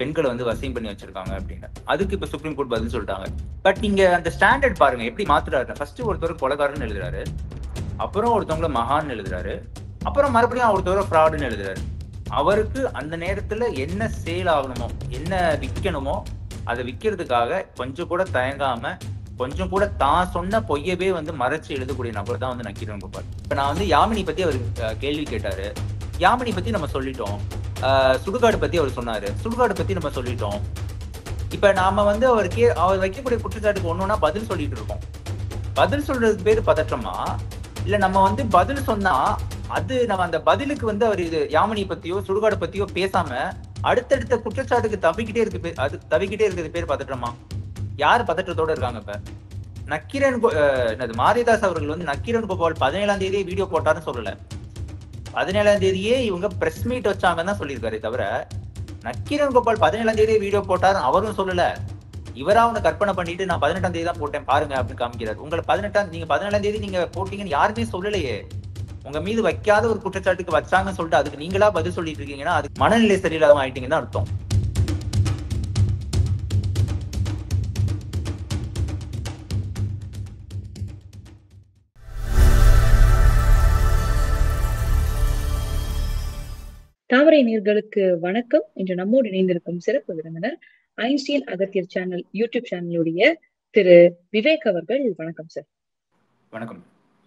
பெண்களை வந்து வசியம் பண்ணி வச்சிருக்காங்க அப்படின்னு. அதுக்கு இப்ப சுப்ரீம் கோர்ட் பதில் சொல்லிட்டாங்க. பட் நீங்க அந்த ஸ்டாண்டர்ட் பாருங்க எப்படி மாத்துறாரு. ஃபர்ஸ்ட் ஒருத்தர் கொலைகாரன்னு எழுதுறாரு, அப்புறம் ஒருத்தவங்கள மகான்னு எழுதுறாரு, அப்புறம் மறுபடியும் ஒருத்தவரை ஃப்ராடுன்னு எழுதுறாரு. அவருக்கு அந்த நேரத்துல என்ன சேல் ஆகணுமோ, என்ன விற்கணுமோ அதை விற்கிறதுக்காக கொஞ்சம் கூட தயங்காம, கொஞ்சம் கூட தான் சொன்ன பொய்யவே வந்து மறைச்சு எழுதக்கூடிய நபர் தான் வந்து நக்கீரன் கோபால். இப்ப நான் வந்து யாமினி பத்தி அவர் கேள்வி கேட்டாரு. யாமினி பத்தி நம்ம சொல்லிட்டோம். சுடுகாடு பத்தி அவர் சொன்னாரு. சுடுகாடு பத்தி நம்ம சொல்லிட்டோம். இப்ப நாம வந்து அவர் வைக்கக்கூடிய குற்றச்சாட்டுக்கு ஒன்னொன்னா பதில் சொல்லிட்டு இருக்கோம். பதில் சொல்றதுக்கு பேரு பதற்றமா, இல்ல நம்ம வந்து பதில் சொன்னா அது நம்ம அந்த பதிலுக்கு வந்து அவர் இது யாமினி பத்தியோ சுடுகாடு பத்தியோ பேசாம அடுத்தடுத்த குற்றச்சாட்டுக்கு தவிக்கிட்டே இருக்கிறது பேர் பதற்றமா? யாரு பதற்றத்தோட இருக்காங்க? இப்ப நக்கீரன் மாரிதாஸ் அவர்கள் வந்து நக்கீரன் கோபால் 17ஆம் தேதியே வீடியோ போட்டாருன்னு சொல்லல. 17ஆம் தேதியே இவங்க பிரஸ் மீட் வச்சாங்கன்னு தான் சொல்லியிருக்காரு. தவிர நக்கீரன் கோபால் 17ஆம் தேதியே வீடியோ போட்டாரு அவரும் சொல்லல. இவரா அவனை கற்பனை பண்ணிட்டு நான் 18ஆம் தேதி தான் போட்டேன் பாருங்க அப்படின்னு காமிக்கிறாரு. உங்களை 17ஆம் தேதி நீங்க போட்டீங்கன்னு யாருமே சொல்லலையே. உங்க மீது வைக்காத ஒரு குற்றச்சாட்டுக்கு வச்சாங்கன்னு சொல்லிட்டு அதுக்கு நீங்களா பதில் சொல்லிட்டு இருக்கீங்கன்னா அதுக்கு மனநிலை சரியில்லாம ஆயிட்டீங்கன்னு தான் அர்த்தம். தாமரை நேயர்களுக்கு வணக்கம். இன்று நம்மோடு இணைந்திருக்கும் சிறப்பு விருந்தினர் ஐன்ஸ்டீன் அகத்தியர் சேனல் யூடியூப் சேனலுடைய திரு விவேக் அவர்கள். வணக்கம் சார். வணக்கம்.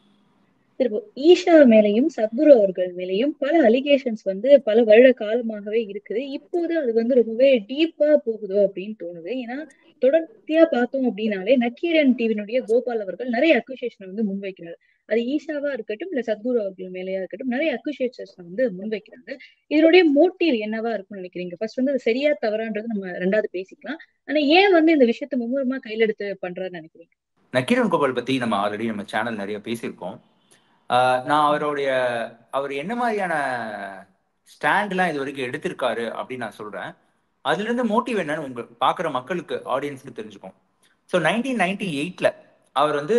திரு ஈஷா மேலையும் சத்குரு அவர்கள் மேலையும் பல அலிகேஷன்ஸ் வந்து பல வருட காலமாகவே இருக்குது. இப்போது அது வந்து ரொம்பவே டீப்பா போகுதோ அப்படின்னு தோணுது. ஏன்னா தொடர்ச்சியா பார்த்தோம் அப்படின்னாலே நக்கீரன் டிவியினுடைய கோபால் அவர்கள் நிறைய அக்யூசேஷன் வந்து முன்வைக்கிறார். அது ஈஷாவா இருக்கட்டும் இல்ல சத்குரு அவர்கள் மேலேயா இருக்கட்டும் நிறைய அக்யூசேஷன்ஸ் வந்து முன்வைக்கிறாங்க. இதனுடைய மோட்டிவ் என்னவா இருக்கும்னு நினைக்கிறீங்க? ஃபர்ஸ்ட் வந்து அது சரியா தவறான்றது நம்ம ரெண்டாவது பேசிக்கலாம். ஆனா ஏன் வந்து இந்த விஷயத்த மும்முரமா கையில் எடுத்து பண்றாருன்னு நினைக்கிறீங்க? நக்கீரன் கோபால் பத்தி நம்ம ஆல்ரெடி நம்ம சேனல் நிறைய பேசியிருக்கோம். நான் அவர் என்ன மாதிரியான ஸ்டாண்ட்லாம் இது வரைக்கும் எடுத்திருக்காரு அப்படின்னு நான் சொல்றேன். அதுல இருந்து மோட்டிவ் என்னன்னு உங்க பாக்குற மக்களுக்கு ஆடியன்ஸ்க்கு தெரிஞ்சுக்கும். ஸோ 1998ல அவர் வந்து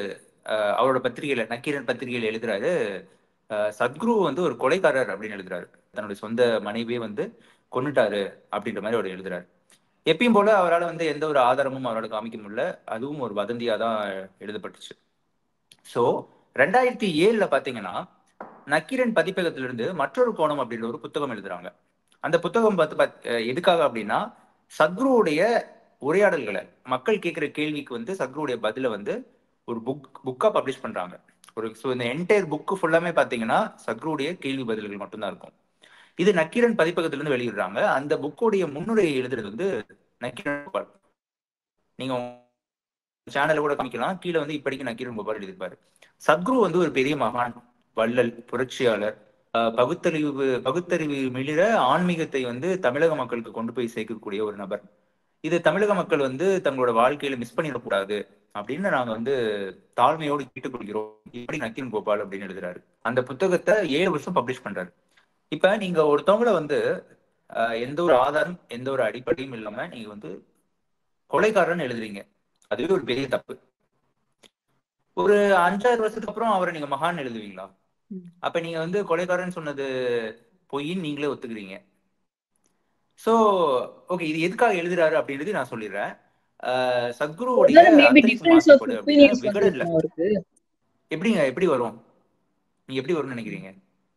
அவரோட பத்திரிகையில நக்கீரன் பத்திரிகையில எழுதுறாரு, சத்குரு வந்து ஒரு கொலைக்காரர் அப்படின்னு எழுதுறாரு. தன்னுடைய சொந்த மனைவியே வந்து கொன்னுட்டாரு அப்படின்ற மாதிரி அவர் எழுதுறாரு. எப்பயும் போல அவரால் வந்து எந்த ஒரு ஆதாரமும் அவரால் காமிக்க முடியல. அதுவும் ஒரு வதந்தியா தான் எழுதப்பட்டுச்சு. ஸோ 2007ல பாத்தீங்கன்னா நக்கீரன் பதிப்பகத்திலிருந்து மற்றொரு கோணம் அப்படின்ற ஒரு புத்தகம் எழுதுறாங்க. அந்த புத்தகம் எதுக்காக அப்படின்னா சத்குருவுடைய உரையாடல்களை மக்கள் கேட்கிற கேள்விக்கு வந்து சத்குருவுடைய பதில வந்து ஒரு புக்கா பப்ளிஷ் பண்றாங்க. இந்த என்டையர் புக்கு ஃபுல்லாமே பாத்தீங்கன்னா சத்குருவுடைய கேள்வி பதில்கள் மட்டும்தான் இருக்கும். இது நக்கீரன் பதிப்பகத்திலிருந்து வெளியிடுறாங்க. அந்த புக்கோடைய முன்னுரையை எழுதுறது வந்து நக்கீரன் கோபால். நீங்க சேனல்ல கூட காமிக்கலாம். கீழே வந்து இப்படிக்கு நக்கீரன் கோபால் எழுதியிருப்பாரு. சத்குரு வந்து ஒரு பெரிய மகான், வள்ளல், புரட்சியாளர், பகுத்தறிவு மிளிர ஆன்மீகத்தை வந்து தமிழக மக்களுக்கு கொண்டு போய் சேர்க்கக்கூடிய ஒரு நபர். இது தமிழக மக்கள் வந்து தங்களோட வாழ்க்கையில மிஸ் பண்ணிடக்கூடாது அப்படின்னு நாங்க வந்து தாழ்மையோடு கேட்டுக்கொள்கிறோம். இப்படி நக்கீரன் கோபால் அப்படின்னு எழுதுறாரு. அந்த புத்தகத்தை 7 வருஷம் பப்ளிஷ் பண்றாரு. இப்ப நீங்க ஒருத்தவங்களை வந்து எந்த ஒரு ஆதாரம் எந்த ஒரு அடிப்படையும் இல்லாம நீங்க வந்து கொலைகாரன்னு எழுதுறீங்க. அதுவே ஒரு பெரிய தப்பு. ஒரு 5-6 வருஷத்துக்கு அப்புறம் அவரை நீங்க மகான் எழுதுவீங்களா? அப்ப நீங்க வந்து கொலைகாரன் சொன்னது பொய்ன்னு நீங்களே ஒத்துக்கிறீங்க. சோ ஓகே, இது எதுக்காக எழுதுறாரு அப்படின்றது நான் சொல்லிடுறேன். சத்குருவுடைய மாசுபாடு அப்படின்னா விகடன்ல எப்படி வரும்? நீங்க எப்படி வரும்னு நினைக்கிறீங்க?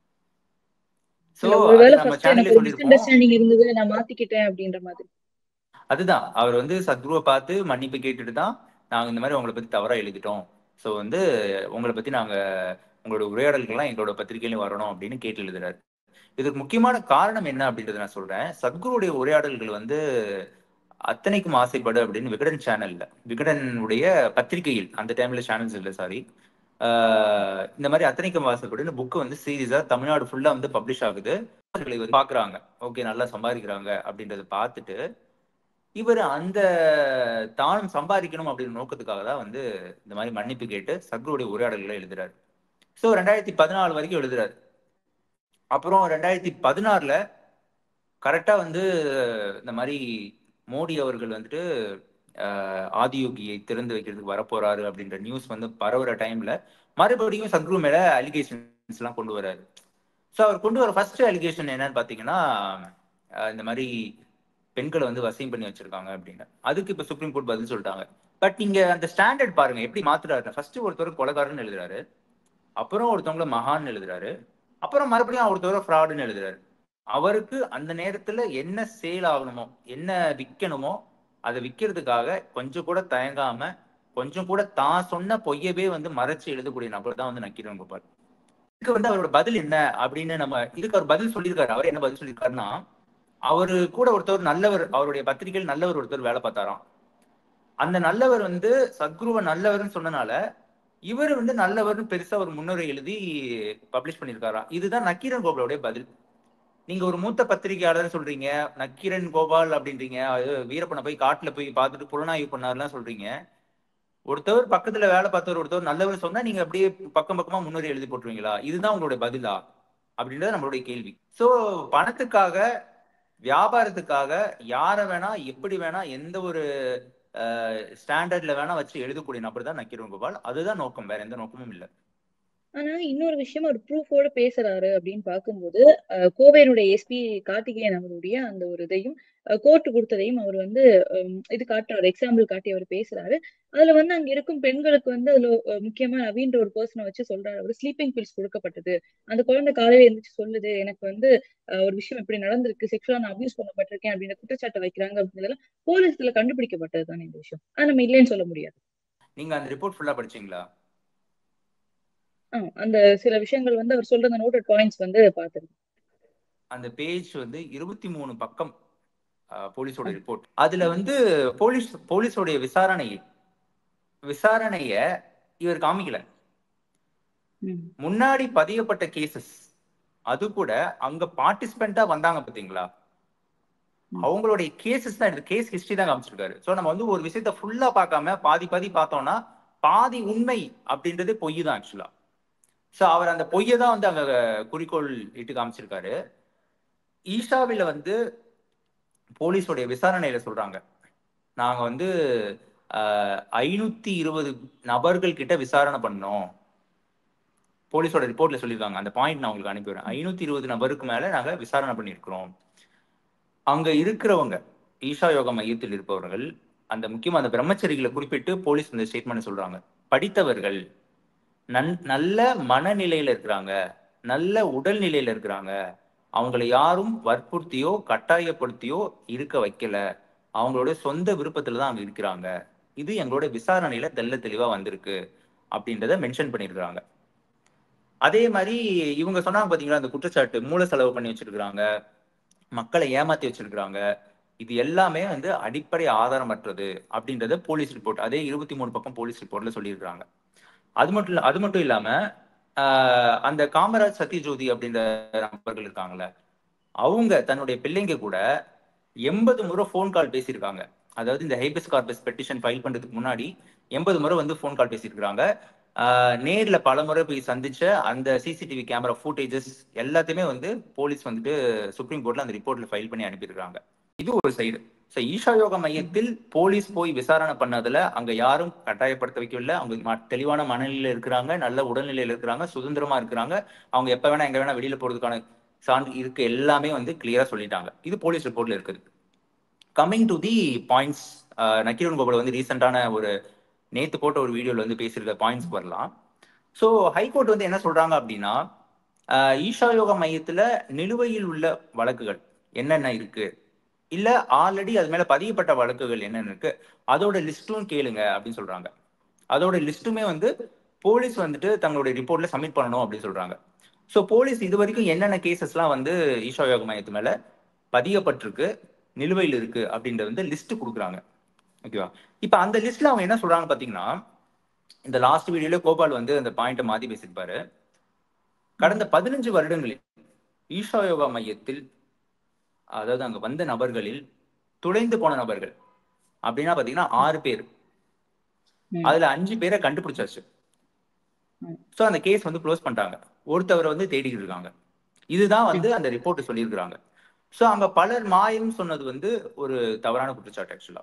அதுதான் அவர் வந்து சத்குருவை பார்த்து மன்னிப்பு கேட்டுட்டு தான் நாங்க இந்த மாதிரி உங்களை பத்தி தவறா எழுதிட்டோம். சோ வந்து உங்களை பத்தி நாங்க உங்களோட உரையாடல்கள்லாம் எங்களோட பத்திரிகையிலும் வரணும் அப்படின்னு கேட்டு எழுதுறாரு. இதுக்கு முக்கியமான காரணம் என்ன அப்படின்றத நான் சொல்றேன். சத்குருவுடைய உரையாடல்கள் வந்து அத்தனைக்கும் ஆசைப்படு அப்படின்னு விகடன் சேனல்ல, விகடனுடைய பத்திரிகையில், அந்த டைம்ல சேனல்ஸ் இல்லை சாரி, இந்த மாதிரி அத்தனைக்கும் ஆசைப்படு புக்கு வந்து சீரியஸா தமிழ்நாடு ஃபுல்லா வந்து பப்ளிஷ் ஆகுது. பாக்குறாங்க, ஓகே நல்லா சம்பாதிக்கிறாங்க அப்படின்றத பார்த்துட்டு இவர் அந்த தானும் சம்பாதிக்கணும் அப்படின்னு நோக்கத்துக்காக தான் வந்து இந்த மாதிரி மன்னிப்பு கேட்டு சத்குருவுடைய உரையாடல்களை எழுதுறாரு. ஸோ 2014 வரைக்கும் எழுதுறாரு. அப்புறம் 2016ல கரெக்டா வந்து இந்த மாதிரி மோடி அவர்கள் வந்துட்டு ஆதியோகியை திறந்து வைக்கிறதுக்கு வரப்போறாரு அப்படின்ற நியூஸ் வந்து பரவுற டைம்ல மறுபடியும் சத்குரு மேல அலிகேஷன்ஸ் எல்லாம் கொண்டு வர்றாரு. ஸோ அவர் கொண்டு வர ஃபர்ஸ்ட் அலிகேஷன் என்னன்னு பாத்தீங்கன்னா இந்த மாதிரி பெண்களை வந்து வசியம் பண்ணி வச்சிருக்காங்க அப்படின்னு. அதுக்கு இப்ப சுப்ரீம் கோர்ட் பதில் சொல்லிட்டாங்க. பட் நீங்க அந்த ஸ்டாண்டர்ட் பாருங்க எப்படி மாத்துறாரு. ஃபர்ஸ்ட் ஒருத்தர் கொலைகாரன்னு எழுதுறாரு, அப்புறம் ஒருத்தவங்கள மகான்னு எழுதுறாரு, அப்புறம் மறுபடியும் ஒருத்தவரை ஃப்ராடுன்னு எழுதுறாரு. அவருக்கு அந்த நேரத்துல என்ன சேல் ஆகணுமோ, என்ன விற்கணுமோ அதை விற்கிறதுக்காக கொஞ்சம் கூட தயங்காம, கொஞ்சம் கூட தான் சொன்ன பொய்யவே வந்து மறைச்சு எழுதக்கூடிய நபர் தான் வந்து நக்கீரன் கோபால். இதுக்கு வந்து அவரோட பதில் என்ன அப்படின்னு நம்ம இதுக்கு அவர் பதில் சொல்லியிருக்காரு. அவர் என்ன பதில் சொல்லியிருக்காருன்னா, அவரு கூட ஒருத்தர் நல்லவர், அவருடைய பத்திரிகையில் நல்லவர் ஒருத்தர் வேலை பார்த்தாராம். அந்த நல்லவர் வந்து சத்குருவை நல்லவர்னு சொன்னனால இவர் வந்து நல்லவர்னு பெருசா ஒரு முன்னுரை எழுதி பப்ளிஷ் பண்ணியிருக்காராம். இதுதான் நக்கீரன் கோபாலுடைய பதில். நீங்க ஒரு மூத்த பத்திரிகையாளர் சொல்றீங்க, நக்கீரன் கோபால் அப்படின்றீங்க, வீரப்பனை போய் காட்டுல போய் பார்த்துட்டு புலனாய்வு பண்ணாருலாம் சொல்றீங்க. ஒருத்தவர் பக்கத்துல வேலை பார்த்தவர் ஒருத்தவர் நல்லவர் சொன்னா நீங்க அப்படியே பக்கம் பக்கமா முன்னுரை எழுதி போட்டுருவீங்களா? இதுதான் உங்களுடைய பதிலா அப்படின்றது நம்மளுடைய கேள்வி. சோ பணத்துக்காக, வியாபாரத்துக்காக யார வேணா எப்படி வேணா எந்த ஒரு ஸ்டாண்டர்ட்ல வேணா வச்சு எழுதக்கூடிய நபர் தான் நக்கீரன் கோபால். அதுதான் நோக்கம், வேற எந்த நோக்கமும் இல்லை. ஆனா இன்னொரு விஷயம் அவர் ப்ரூஃபோட பேசுறாரு அப்படின்னு பார்க்கும்போது கோவையினுடைய எஸ்பி கார்த்திகேயன் அவருடைய அந்த ஒரு இதையும் கோர்ட் கொடுத்ததையும் அவர் வந்து இது காட்டுறாரு, எக்ஸாம்பிள் காட்டி அவர் பேசுறாரு. அதுல வந்து அங்க இருக்கும் பெண்களுக்கு வந்து அதுல முக்கியமா நவீன்ற ஒரு பர்சனை வச்சு சொல்றாரு. அவர் ஸ்லீப்பிங் பில்ஸ் கொடுக்கப்பட்டது, அந்த குழந்தை காலையில எழுந்திரிச்சு சொல்லுது எனக்கு வந்து ஒரு விஷயம் இப்படி நடந்திருக்கு, செக்ஷுவலா நான் அபியூஸ் பண்ணப்பட்டிருக்கேன் அப்படின்ற குற்றச்சாட்டை வைக்கிறாங்க அப்படின்றதெல்லாம் போலீஸ்ல கண்டுபிடிக்கப்பட்டது தானே இந்த விஷயம். அது நம்ம இல்லைன்னு சொல்ல முடியாது. நீங்க அந்த ரிப்போர்ட் ஃபுல்லா படிச்சீங்களா? அந்த சில விஷயங்கள் வந்து அவர் சொல்ற அந்த நோட்டட் பாயிண்ட்ஸ் வந்து பாத்துருக்கேன். அந்த பேஜ் வந்து 23 பக்கம் போலீஸோட ரிப்போர்ட். அதுல வந்து போலீஸோடைய விசாரணைய இவர் காமிக்கல. முன்னாடி பதியப்பட்ட கேசஸ் அது கூட அங்க பார்ட்டிசிபெண்டா வந்தாங்க பாத்தீங்களா, அவங்களுடைய கேசஸ் தான், கேஸ் ஹிஸ்டரி தான் காமிச்சிருக்காரு. சோ நம்ம வந்து ஒரு விஷயத்த ஃபுல்லா பார்க்காம பாதி பாதி பார்த்தோம்னா பாதி உண்மை அப்படின்றது பொய் தான் ஆக்சுவலா. சோ அவர் அந்த பொய்யை தான் வந்து அங்க குறிக்கோள் இட்டு காமிச்சிருக்காரு. ஈஷாவில வந்து போலீஸோடைய விசாரணையில சொல்றாங்க, நாங்க வந்து 520 நபர்கள் கிட்ட விசாரணை பண்ணோம். போலீஸோட ரிப்போர்ட்ல சொல்லியிருக்காங்க. அந்த பாயிண்ட் நான் உங்களுக்கு அனுப்பிடுறேன். 520 நபருக்கு மேல நாங்க விசாரணை பண்ணியிருக்கிறோம். அங்க இருக்கிறவங்க, ஈஷா யோகா மையத்தில் இருப்பவர்கள், அந்த முக்கியமா அந்த பிரம்மச்சரிகளை குறிப்பிட்டு போலீஸ் இந்த ஸ்டேட்மெண்ட் சொல்றாங்க. படித்தவர்கள், நல்ல மனநிலையில இருக்கிறாங்க, நல்ல உடல் நிலையில இருக்கிறாங்க, அவங்களை யாரும் வற்புறுத்தியோ கட்டாயப்படுத்தியோ இருக்க வைக்கல, அவங்களோட சொந்த விருப்பத்துல தான் அங்க இருக்கிறாங்க, இது எங்களோட விசாரணையில தெள்ள தெளிவா வந்திருக்கு அப்படின்றத மென்ஷன் பண்ணியிருக்கிறாங்க. அதே மாதிரி இவங்க சொன்னாங்க பாத்தீங்களா, அந்த குற்றச்சாட்டு மூல செலவு பண்ணி வச்சிருக்கிறாங்க, மக்களை ஏமாத்தி வச்சிருக்கிறாங்க, இது எல்லாமே வந்து அடிப்படை ஆதாரமற்றது அப்படின்றத போலீஸ் ரிப்போர்ட், அதே 23 பக்கம் போலீஸ் ரிப்போர்ட்ல சொல்லியிருக்கிறாங்க. அது மட்டும் இல்லாம அந்த காமராஜ் சத்யஜோதி அப்படின்ற நபர்கள் இருக்காங்கல்ல, அவங்க தன்னுடைய பிள்ளைங்க கூட 80 முறை போன் கால் பேசியிருக்காங்க. அதாவது இந்த ஹேபியஸ் கார்பஸ் பெட்டிஷன் ஃபைல் பண்றதுக்கு முன்னாடி 80 முறை வந்து போன் கால் பேசியிருக்காங்க. நேர்ல பல முறை போய் சந்திச்ச அந்த சிசிடிவி கேமரா ஃபுட்டேஜஸ் எல்லாத்தையுமே வந்து போலீஸ் வந்துட்டு சுப்ரீம் கோர்ட்ல அந்த ரிப்போர்ட்ல ஃபைல் பண்ணி அனுப்பியிருக்காங்க. இது ஒரு சைடு. ஈஷா யோகா மையத்தில் போலீஸ் போய் விசாரணை பண்ணதுல அங்க யாரும் கட்டாயப்படுத்த வைக்கவில்லை. அவங்க தெளிவான மனநிலையில இருக்கிறாங்க, நல்ல உடல்நிலையில இருக்கிறாங்க, சுதந்திரமா இருக்கிறாங்க, அவங்க எப்ப வேணா எங்க வேணா வெளியில போறதுக்கான சான்று இருக்கு, எல்லாமே வந்து கிளியரா சொல்லிட்டாங்க. இது போலீஸ் ரிப்போர்ட்ல இருக்குது. Coming to the points, Nakkeeran Gopal வந்து ரீசெண்டான ஒரு நேத்து போட்ட ஒரு வீடியோல வந்து பேசியிருக்க பாயிண்ட்ஸ் வரலாம். ஸோ ஹைகோர்ட் வந்து என்ன சொல்றாங்க அப்படின்னா, ஈஷா யோகா மையத்துல நிலுவையில் உள்ள வழக்குகள் என்னென்ன இருக்கு, இல்ல ஆல்ரெடி அது மேல பதியப்பட்ட வழக்குகள் என்னென்ன இருக்கு, அதோட லிஸ்ட்டும் கேளுங்க அப்படின்னு சொல்றாங்க. அதோட லிஸ்ட்டுமே வந்து போலீஸ் வந்துட்டு தங்களுடைய ரிப்போர்ட்ல சப்மிட் பண்ணணும் அப்படின்னு சொல்றாங்க. ஸோ போலீஸ் இது வரைக்கும் என்னென்ன கேசஸ்லாம் வந்து ஈஷா யோகா மையத்து மேல பதியப்பட்டிருக்கு, நிலுவையில் இருக்கு அப்படின்றது வந்து லிஸ்ட் கொடுக்குறாங்க. ஓகேவா? இப்ப அந்த லிஸ்ட்ல அவங்க என்ன சொல்றாங்க பாத்தீங்கன்னா, இந்த லாஸ்ட் வீடியோல கோபால் வந்து அந்த பாயிண்ட மாத்தி பேசியிருப்பாரு. கடந்த 15 வருடங்களில் ஈஷா யோகா மையத்தில், அதாவது அங்க வந்த நபர்களில் துளைந்து போன நபர்கள் அப்படின்னா பாத்தீங்கன்னா 6 பேர். அதுல 5 பேரை கண்டுபிடிச்சாச்சு. சோ அந்த கேஸ் வந்து க்ளோஸ் பண்ணிட்டாங்க. ஒருத்தவரை வந்து தேடிட்டு இருக்காங்க. இதுதான் வந்து அந்த ரிப்போர்ட் சொல்லியிருக்கிறாங்க. சோ அங்க பலர் மாயம் சொன்னது வந்து ஒரு தவறான குற்றச்சாட்டு ஆக்சுவலா.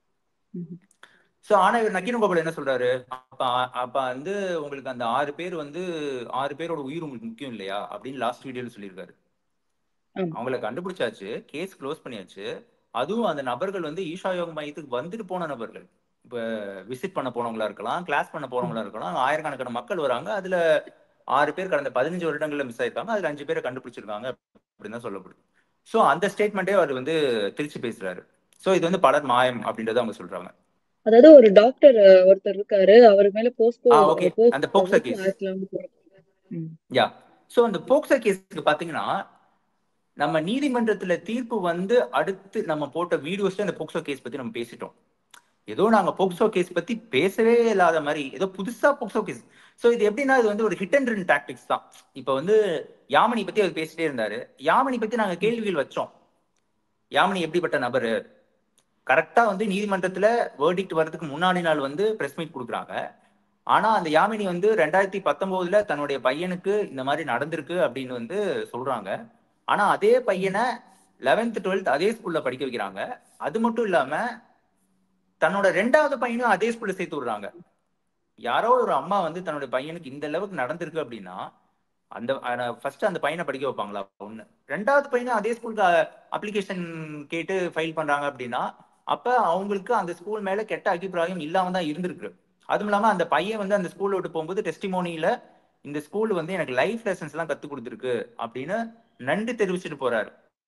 சோ ஆனா இவர் நக்கீரன் கோபால் என்ன சொல்றாரு, அப்ப வந்து உங்களுக்கு அந்த 6 பேர் வந்து 6 பேரோட உயிர் உங்களுக்கு முக்கியம் இல்லையா அப்படின்னு லாஸ்ட் வீடியோல சொல்லியிருக்காரு. அவங்கள கண்டுபிடிச்சாச்சு, கேஸ் க்ளோஸ் பண்ணியாச்சு, அதுவும் அந்த நபர்கள் வந்து ஈஷா யோக மையத்துக்கு வந்துட்டு போன நபர்கள். இப்ப விசிட் பண்ண போனவங்களா இருக்கலாம், கிளாஸ் பண்ண போனவங்களா இருக்கலாம். ஆயிரக்கணக்கான மக்கள் வராங்க. அதுல 6 பேர் கடந்த 15 வருடங்கள்ல மிஸ் ஆயிருக்காங்க. அதுல 5 பேரை கண்டுபிடிச்சிருக்காங்க அப்படின்னு தான் சொல்லப்படுது. சோ அந்த ஸ்டேட்மெண்ட்டே அவர் வந்து திருச்சி பேசுறாரு. சோ இது வந்து பலர் மாயம் அப்படின்றத அவங்க சொல்றாங்க. அதாவது ஒரு டாக்டர் ஒருத்தர் இருக்காரு. அவர் மேல ஓகே. அந்த போஸ்கோ போக்சோ வழக்கு கேஸ். 1900. ம். யா. சோ அந்த போக்சோ கேஸ்க்கு பாத்தீங்கன்னா, நம்ம நீதிமன்றத்துல தீர்ப்பு வந்து அடுத்து நம்ம போட்ட வீடியோஸ்ல இந்த போக்சோ கேஸ் பத்தி நம்ம பேசிட்டோம். ஏதோ நாங்க ம். போக்சோ கேஸ் பத்தி பேசவே இல்லாத மாதிரி ஏதோ புதுசா போக்சோ கேஸ். சோ இது எப்படின்னா இது வந்து ஒரு ஹிட் அண்ட் ரன் டாக்டிக்ஸ் தான். இப்ப வந்து யாமினி பத்தி அவர் பேசிட்டே இருந்தாரு. யாமினி பத்தி நாங்க ம். கேள்விகள் வச்சோம். யாமினி எப்படிப்பட்ட நபரு? கரெக்டா வந்து நீதிமன்றத்துல வேர்டிக்ட் வர்றதுக்கு முன்னாடி நாள் வந்து பிரஸ் மீட் கொடுக்குறாங்க. ஆனா அந்த யாமினி வந்து 2019 தன்னுடைய பையனுக்கு இந்த மாதிரி நடந்திருக்கு அப்படின்னு வந்து சொல்றாங்க. ஆனா அதே ம். பையனை 11th 12th அதே ஸ்கூல்ல படிக்க வைக்கிறாங்க. அது மட்டும் இல்லாம தன்னோட 2வது பையனும் அதே ஸ்கூல்ல சேர்த்து விடுறாங்க. யாரோ ஒரு அம்மா வந்து தன்னுடைய பையனுக்கு இந்த அளவுக்கு நடந்திருக்கு அப்படின்னா அந்த ஃபர்ஸ்ட் அந்த பையனை படிக்க வைப்பாங்களா ஒண்ணு. 2வது பையனும் அதே ஸ்கூலுக்கு அப்ளிகேஷன் கேட்டு ஃபைல் பண்றாங்க அப்படின்னா அப்ப அவங்களுக்கு அந்த ஸ்கூல் மேல கெட்ட அபிப்பிராயம் இல்லாம தான் இருந்திருக்கு. அதுவும் இல்லாம அந்த பையன் வந்து அந்த ஸ்கூல்ல விட்டு போகும்போது டெஸ்டிமோனியில இந்த ஸ்கூல் வந்து எனக்கு லைஃப் லெசன்ஸ் எல்லாம் கத்து கொடுத்துருக்கு அப்படின்னு நன்றி தெரிவிச்சுட்டு போறாரு.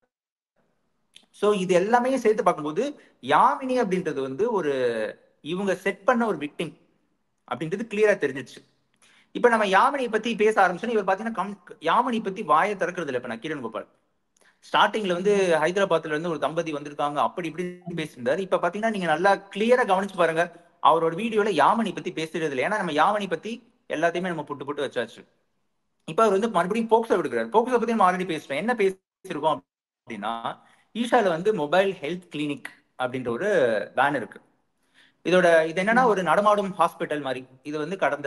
சோ இது எல்லாமே சேர்த்து பார்க்கும்போது யாமினி அப்படின்றது வந்து ஒரு இவங்க செட் பண்ண ஒரு விக்டிம் அப்படின்றது கிளியரா தெரிஞ்சிச்சு. இப்ப நம்ம யாமினி பத்தி பேச ஆரம்பிச்சோம். இவர் பாத்தீங்கன்னா யாமினி பத்தி வாயை திறக்கிறது இல்லை. இப்ப நக்கீரன் கோபால் ஸ்டார்டிங்ல வந்து ம். ஹைதராபாத்ல இருந்து ஒரு தம்பதி வந்திருக்காங்க அப்படி இப்படி பேசியிருந்தாரு. இப்ப பாத்தீங்கன்னா நீங்க நல்லா கிளியரா கவனிச்சு பாருங்க. அவரோட வீடியோல யாமினி பத்தி பேசுறது இல்லை. ஏன்னா நம்ம யாமினி பத்தி எல்லாத்தையுமே நம்ம புட்டு புட்டு வச்சாச்சு. இப்ப அவர் வந்து மறுபடியும் போக்சோ எடுக்கிறார். போக்சோ பத்தி நம்ம ஆல்ரெடி பேசுறோம். என்ன பேசியிருக்கோம் அப்படின்னா ஈஷால வந்து மொபைல் ஹெல்த் கிளினிக் அப்படின்ற ஒரு பேன் இருக்கு. இது என்னன்னா ம். ஒரு நடமாடும் ஹாஸ்பிட்டல் மாதிரி. இது வந்து கடந்த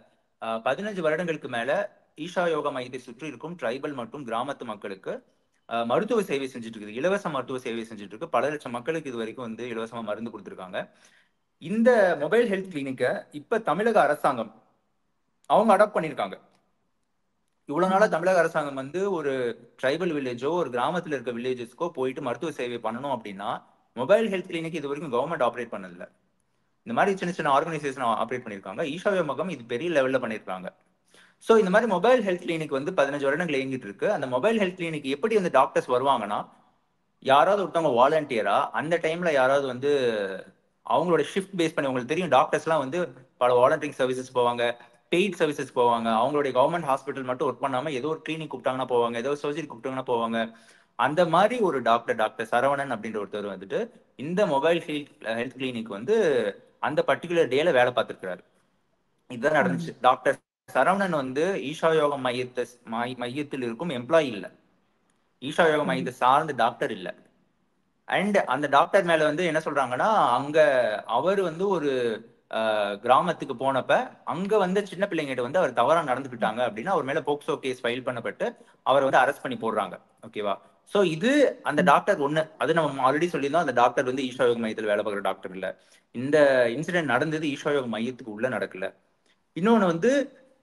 15 வருடங்களுக்கு மேல ஈஷா யோகா மையத்தை சுற்றி இருக்கும் ட்ரைபல் மற்றும் கிராமத்து மக்களுக்கு மருத்துவ சேவை செஞ்சுட்டு இருக்குது. இலவச மருத்துவ சேவை செஞ்சுட்டு இருக்கு. பல லட்சம் மக்களுக்கு இது வரைக்கும் வந்து இலவசமா மருந்து கொடுத்துருக்காங்க. இந்த மொபைல் ஹெல்த் கிளினிக்க இப்ப தமிழக அரசாங்கம் அவங்க அடாப்ட் பண்ணிருக்காங்க. இவ்வளவு நாளா ம். தமிழக அரசாங்கம் வந்து ஒரு ட்ரைபல் வில்லேஜோ ஒரு கிராமத்துல இருக்க வில்லேஜஸ்க்கோ போயிட்டு மருத்துவ சேவை பண்ணணும் அப்படின்னா மொபைல் ஹெல்த் கிளினிக் இது வரைக்கும் கவர்மெண்ட் ஆப்ரேட் பண்ணதில்ல. இந்த மாதிரி சின்ன சின்ன ஆர்கனைசேஷன் ஆப்ரேட் பண்ணிருக்காங்க. ஈஷா யோகம் இது பெரிய லெவல்ல பண்ணிருக்காங்க. சோ இந்த மாதிரி மொபைல் ஹெல்த் கிளினிக் வந்து 15 வருடங்கள் இயங்கிட்டு இருக்கு. அந்த மொபைல் ஹெல்த் கிளினிக் எப்படி வந்து டாக்டர்ஸ் வருவாங்கன்னா யாராவது ஒருத்தவங்க வாலண்டியரா அந்த டைம்ல யாராவது வந்து அவங்களோட ஷிஃப்ட் பேஸ் பண்ணி உங்களுக்கு தெரியும் டாக்டர்ஸ் எல்லாம் வந்து பல வாலண்டியரிங் சர்வீசஸ் போவாங்க, பெய்ட் சர்வீசஸ் போவாங்க. அவங்களுடைய கவர்மெண்ட் ஹாஸ்பிட்டல் மட்டும் ஒர்க் பண்ணாம ஏதோ ஒரு கிளினிக் கூப்பிட்டாங்கன்னா போவாங்க, ஏதோ சர்ஜரி கூப்பிட்டாங்கன்னா போவாங்க. அந்த மாதிரி ஒரு டாக்டர் சரவணன் அப்படின்ற ஒருத்தர் வந்துட்டு இந்த மொபைல் ஹெல்த் கிளினிக் வந்து அந்த பர்டிகுலர் டேல வேலை பார்த்திருக்கிறாரு. இதுதான் ம். நடந்துச்சு. டாக்டர் சரவணன் வந்து ஈஷா யோக மையத்தில் இருக்கும் எம்ப்ளாயி இல்ல. ஈஷா யோக ம். மையத்தை சார்ந்த டாக்டர் இல்ல. அண்ட் அந்த டாக்டர் மேல வந்து என்ன சொல்றாங்கன்னா அங்க அவர் வந்து ஒரு கிராமத்துக்கு போனப்ப அங்க வந்து சின்ன பிள்ளைங்கிட்ட வந்து அவர் தவறா நடந்துக்கிட்டாங்க அப்படின்னா அவர் மேல போக்சோ கேஸ் ஃபைல் பண்ணப்பட்டு அவர் வந்து அரெஸ்ட் பண்ணி போடுறாங்க. ஓகேவா? சோ இது அந்த ம். டாக்டர் ஒண்ணு. அது நம்ம ஆல்ரெடி சொல்லியிருந்தோம். அந்த டாக்டர் வந்து ஈஷா யோக மையத்தில் வேலை பார்க்குற டாக்டர் இல்ல. இந்த இன்சிடென்ட் நடந்தது ஈஷா யோக மையத்துக்கு உள்ள நடக்கல. இன்னொன்னு வந்து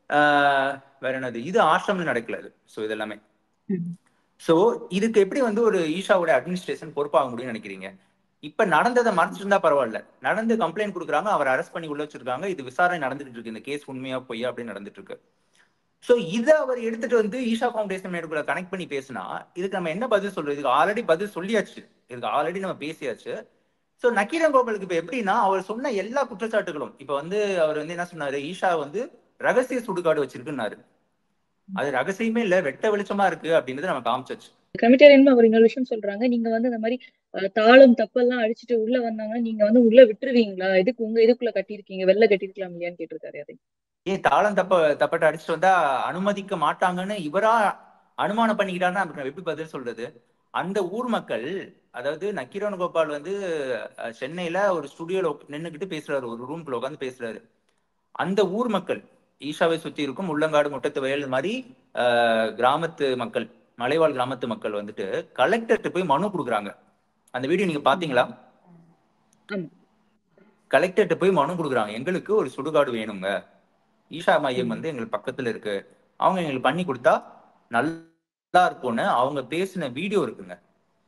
வேற என்னது இது ஆசிரம்ல நடக்கல. சோ இதெல்லாமே ம். சோ இதுக்கு எப்படி வந்து ஒரு ஈஷாவோட அட்மினிஸ்ட்ரேஷன் பொறுப்பாக முடியும்னு நினைக்கிறீங்க? இப்ப நடந்ததை மறைச்சிருந்தா பரவாயில்ல. நடந்து கம்ப்ளைண்ட் கொடுக்குறாங்க, அவர் அரெஸ்ட் பண்ணி உள்ள வச்சிருக்காங்க. இது விசாரணை நடந்துட்டு இருக்கு. இந்த கேஸ் உண்மையா பொய்யா அப்படின்னு நடந்துட்டு இருக்கு. சோ இத அவர் எடுத்துட்டு வந்து ஈஷா ஃபவுண்டேஷன் மேடுக்குள்ள கனெக்ட் பண்ணி பேசினா இதுக்கு நம்ம என்ன பதில் சொல்றது? இதுக்கு ஆல்ரெடி பதில் சொல்லியாச்சு. இதுக்கு ஆல்ரெடி நம்ம பேசியாச்சு. சோ நக்கீரன் கோபாலுக்கு இப்ப எப்படின்னா அவர் சொன்ன எல்லா குற்றச்சாட்டுகளும் இப்ப வந்து அவர் வந்து என்ன சொன்னாரு, ஈஷா வந்து ரகசிய சுடுகாடு வச்சிருக்குன்னாரு. அது ரகசியமே இல்ல, வெட்ட வெளிச்சமா இருக்கு அப்படின்றது நம்ம காமிச்சாச்சு. கமிட்டேரியன் அவர் இன்னொரு விஷயம் சொல்றாங்க. நீங்க வந்து இந்த மாரி தாளம், தப்பெல்லாம் அடிச்சுட்டு உள்ள வந்தாங்கன்னா, நீங்க வந்து உள்ள விட்டுருவீங்களா? எதுக்கு உங்க இதுக்குள்ள கட்டியிருக்கீங்க? வெளில கட்டியிருக்கலாம் இல்லையான்னு கேட்டிருக்காரு அதை. ஏன் தாளம் தப்பட்ட அடிச்சுட்டு வந்தா அனுமதிக்க மாட்டாங்கன்னு இவரா அனுமானம் பண்ணிக்கிட்டாருன்னா அதுக்கு எப்படி பதில் சொல்றது? அந்த ஊர் மக்கள், அதாவது நக்கீரன் கோபால் வந்து சென்னையில ஒரு ஸ்டுடியோல நின்னுக்கிட்டு பேசுறாரு. ஒரு ரூம்குள்ள உட்காந்து பேசுறாரு. அந்த ஊர் மக்கள் ஈஷாவை சுத்தி இருக்கும் உள்ளங்காடு முட்டத்து வயல் மாதிரி கிராமத்து மக்கள், மலைவாழ் கிராமத்து மக்கள் வந்துட்டு கலெக்டர்கிட்ட போய் மனு கொடுக்குறாங்க. அந்த வீடியோ நீங்க ம். பாத்தீங்களா? ஆமா. கலெக்டர்கிட்ட போய் மனு கொடுக்குறாங்க. எங்களுக்கு ஒரு சுடுகாடு வேணுங்க. ஈஷா மையம் ம். வந்து எங்களுக்கு பக்கத்துல இருக்கு. அவங்க எங்களுக்கு பண்ணி கொடுத்தா நல்லா இருக்கும்னு அவங்க பேசின வீடியோ இருக்குங்க.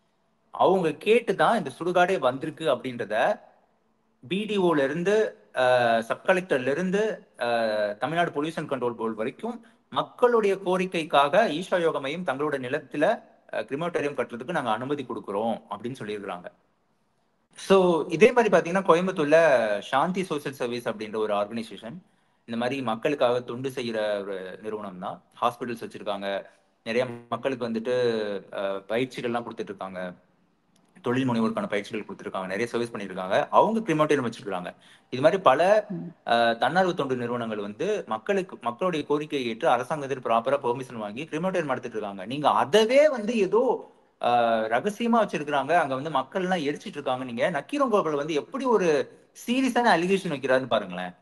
அவங்க கேட்டுதான் இந்த சுடுகாடே வந்திருக்கு அப்படின்றத பிடிஓல இருந்து சப் கலெக்டர்ல இருந்து தமிழ்நாடு பொல்யூஷன் கண்ட்ரோல் போர்டு வரைக்கும் மக்களுடைய கோரிக்கைக்காக ஈஷா யோக மையம் தங்களோட நிலத்துல கிரிமோட்டோரியம் கட்டுறதுக்கு நாங்க அனுமதி கொடுக்குறோம் அப்படின்னு சொல்லியிருக்கிறாங்க. ஸோ இதே மாதிரி பார்த்தீங்கன்னா கோயம்புத்தூர்ல சாந்தி சோசியல் சர்வீஸ் அப்படின்ற ஒரு ஆர்கனைசேஷன் இந்த மாதிரி மக்களுக்காக தொண்டு செய்யற ஒரு நிறுவனம் தான். ஹாஸ்பிட்டல்ஸ் வச்சிருக்காங்க, நிறைய மக்களுக்கு வந்துட்டு பயிற்சிகள்லாம் கொடுத்துட்டு இருக்காங்க, தொழில் முனைவோருக்கான பயிற்சிகள் கொடுத்துருக்காங்க, நிறைய சர்வீஸ் பண்ணியிருக்காங்க. அவங்க கிரிமோட்டோரியம் வச்சிருக்காங்க. இது மாதிரி பல தன்னார்வ தொண்டு நிறுவனங்கள் வந்து மக்களுடைய கோரிக்கையை ஏற்று அரசாங்கத்தில் ப்ராப்பரா பெர்மிஷன் வாங்கி கிரிமோட்டோரியம் நடத்திட்டு இருக்காங்க. நீங்க அதவே வந்து ஏதோ ரகசியமா வச்சிருக்காங்க, அங்க வந்து மக்கள் எல்லாம் எரிச்சிட்டு இருக்காங்க. நீங்க நக்கீரன் கோபால் வந்து எப்படி ஒரு சீரியஸான அலிகேஷன் வைக்கிறாருன்னு பாருங்களேன்.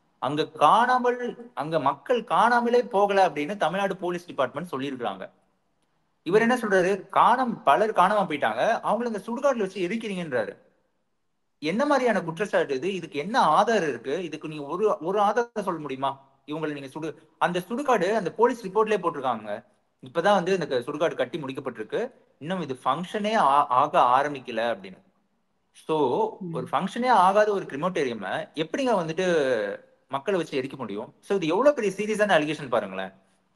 அங்க மக்கள் காணாமலே போகல அப்படின்னு தமிழ்நாடு போலீஸ் டிபார்ட்மெண்ட் சொல்லியிருக்காங்க. இவர் என்ன சொல்றாரு, பலர் காணாம போயிட்டாங்க, அவங்களை இந்த சுடுகாட்டுல வச்சு எரிக்கிறீங்கன்றாரு. என்ன மாதிரியான குற்றச்சாட்டு இது? இதுக்கு என்ன ஆதாரம் இருக்கு? இதுக்கு நீங்க ஒரு ஆதாரம் சொல்ல முடியுமா? இவங்களை நீங்க அந்த சுடுகாடு அந்த போலீஸ் ரிப்போர்ட்லயே போட்டிருக்காங்க, இப்பதான் வந்து இந்த சுடுகாடு கட்டி முடிக்கப்பட்டிருக்கு, இன்னும் இது ஃபங்க்ஷனே ஆக ஆரம்பிக்கல அப்படின்னு. சோ ஒரு ஃபங்க்ஷனே ஆகாத ஒரு கிரிமோட்டோரியம் எப்படிங்க வந்துட்டு மக்களை வச்சு எரிக்க முடியும்? சோ இது எவ்வளவு பெரிய சீரியஸான அலிகேஷன் பாருங்களேன்.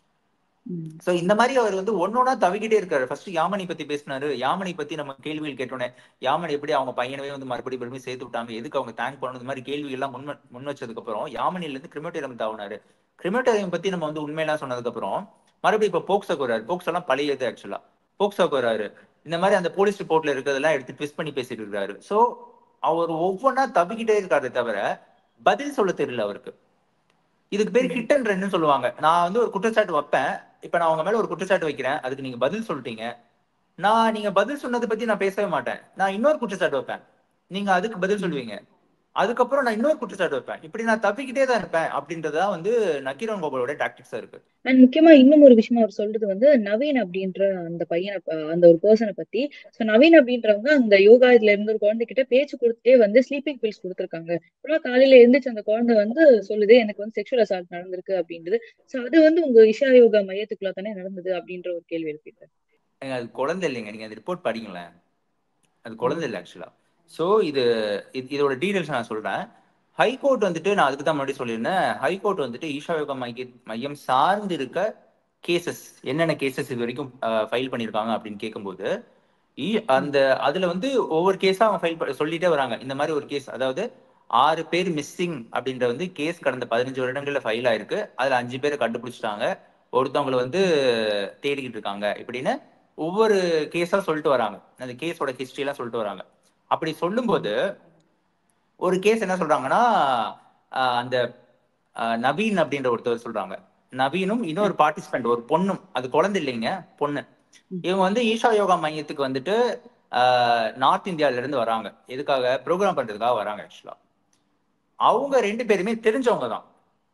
சோ இந்த மாதிரி அவர் வந்து ஒன்னொன்னா தவிக்கிட்டே இருக்காரு. ஃபர்ஸ்ட் யாமனி பத்தி பேசினாரு. யாமனி பத்தி நம்ம கேள்விகள் கேட்டோன்னே யாமனி எப்படி அவங்க பையனவே வந்து மறுபடியும் சேர்த்து விட்டாங்க, எதுக்கு அவங்க தேங்க் பண்ணணும், இந்த மாதிரி கேள்விகள் எல்லாம் முன் வச்சதுக்கு அப்புறம் யாமனில இருந்து கிரிமோட்டோரியம் தாவினாரு. கிரிமோட்டோரியம் பத்தி நம்ம வந்து உண்மையெல்லாம் சொன்னதுக்கு அப்புறம் மறுபடியும் இப்ப போக்சோக்கு வராரு. போக்சோ எல்லாம் பழையது ஆக்சுவலா. போக்சோக்கு வராரு. இந்த மாதிரி அந்த போலீஸ் ரிப்போர்ட்ல இருக்கிறதெல்லாம் எடுத்து ட்விஸ்ட் பண்ணி பேசிட்டு இருக்காரு. சோ அவர் ஒவ்வொன்னா தவிக்கிட்டே இருக்காரு தவிர பதில் சொல்ல தெரியல அவருக்கு. இதுக்கு பேர் ஹிட் அண்ட் ரன்னு சொல்லுவாங்க. நான் வந்து ஒரு குற்றச்சாட்டு வைப்பேன், இப்ப நான் உங்க மேல ஒரு குற்றச்சாட்டு வைக்கிறேன், அதுக்கு நீங்க பதில் சொல்லிட்டீங்க, நீங்க பதில் சொன்னதை பத்தி நான் பேசவே மாட்டேன், நான் இன்னொரு குற்றச்சாட்டு வைப்பேன், நீங்க அதுக்கு பதில் சொல்லுவீங்க, அதுக்கப்புறம் நான் இன்னொரு குற்றச்சாட்டு வைப்பேன், இப்படி நான் தப்பிக்கிட்டே தான் இருப்பேன் அப்படின்றதுதான் வந்து நக்கீரன் கோபாலோட டாக்டிக்ஸா இருக்கு. அண்ட் முக்கியமா இன்னும் ஒரு விஷயம் அவர் சொல்றது வந்து நவீன் அப்படின்ற அந்த பையனை, அந்த ஒரு பர்சனை பத்தி. சோ நவீன் அப்படின்றவங்க அந்த யோகா இதுல இருந்த ஒரு குழந்தைகிட்ட பேச்சு கொடுத்துட்டே வந்து ஸ்லீப்பிங் பில்ஸ் கொடுத்துருக்காங்க. அப்புறம் காலையில எழுந்திரிச்சு அந்த குழந்தை வந்து சொல்லுது எனக்கு வந்து செக்ஷுவல் அசால்ட் நடந்திருக்கு அப்படின்றது. சோ அது வந்து உங்க இஷா யோகா மையத்துக்குள்ள தானே நடந்தது அப்படின்ற ஒரு கேள்வி எழுப்பிட்டார். அது குழந்தை இல்லைங்க, நீங்க அந்த ரிப்போர்ட் படிங்களேன், அது குழந்தை இல்லை ஆக்சுவலா. சோ இதோட டீடைல்ஸ் நான் சொல்றேன். ஹைகோர்ட் வந்துட்டு, நான் அதுக்கு தான் முன்னாடி சொல்லியிருந்தேன், ஹைகோர்ட் வந்துட்டு ஈஷா யோகா மையம் சார்ந்து இருக்க கேசஸ் என்னென்ன கேசஸ் இது வரைக்கும் ஃபைல் பண்ணியிருக்காங்க அப்படின்னு கேட்கும்போது அந்த அதுல வந்து ஒவ்வொரு கேஸா அவங்க ஃபைல் சொல்லிட்டே வராங்க. இந்த மாதிரி ஒரு கேஸ், அதாவது 6 பேர் மிஸ்ஸிங் அப்படின்ற வந்து கேஸ் கடந்த 15 வருடங்கள்ல ஃபைல் ஆயிருக்கு, அதுல 5 பேரை கண்டுபிடிச்சிட்டாங்க, ஒருத்தவங்களை வந்து தேடிக்கிட்டு இருக்காங்க இப்படின்னு ஒவ்வொரு கேஸா சொல்லிட்டு வராங்க. அந்த கேஸோட ஹிஸ்டரி எல்லாம் சொல்லிட்டு வராங்க. அப்படி சொல்லும்போது ஒரு கேஸ் என்ன சொல்றாங்கன்னா, அந்த நவீன் அப்படின்ற ஒருத்தர் சொல்றாங்க, நவீனும் இன்னொரு பார்ட்டிசிபென்ட் ஒரு பொண்ணும், அது குழந்தை இல்லைங்க, பொண்ணு, இவங்க வந்து ஈஷா யோகா மையத்துக்கு வந்துட்டு நார்த் இந்தியால இருந்து வராங்க. எதுக்காக? ப்ரோக்ராம் பண்றதுக்காக வராங்க ஆக்சுவலா. அவங்க 2 பேருமே தெரிஞ்சவங்க தான்.